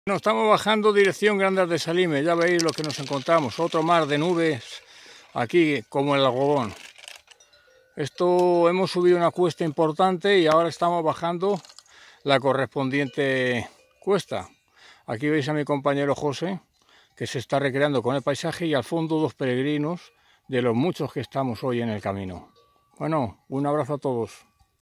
Nos estamos bajando dirección Grandas de Salime, ya veis lo que nos encontramos, otro mar de nubes aquí como el algodón. Esto hemos subido una cuesta importante y ahora estamos bajando la correspondiente cuesta. Aquí veis a mi compañero José, que se está recreando con el paisaje, y al fondo dos peregrinos de los muchos que estamos hoy en el camino. Bueno, un abrazo a todos.